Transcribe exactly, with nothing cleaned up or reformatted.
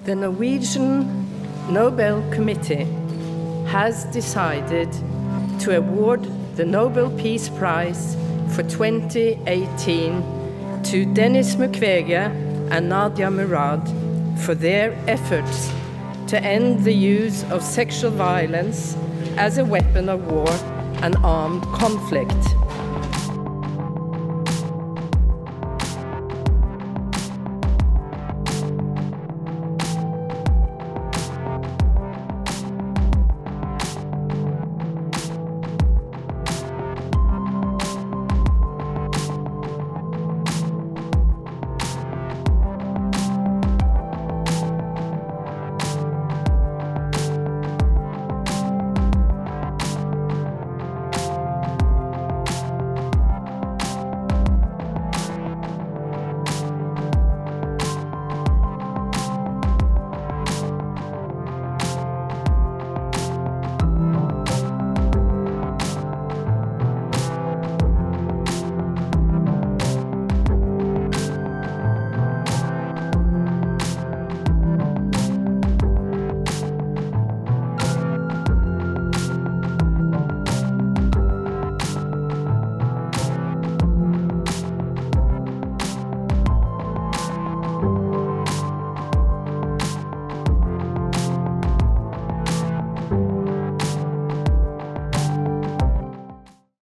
The Norwegian Nobel Committee has decided to award the Nobel Peace Prize for twenty eighteen to Denis Mukwege and Nadia Murad for their efforts to end the use of sexual violence as a weapon of war and armed conflict.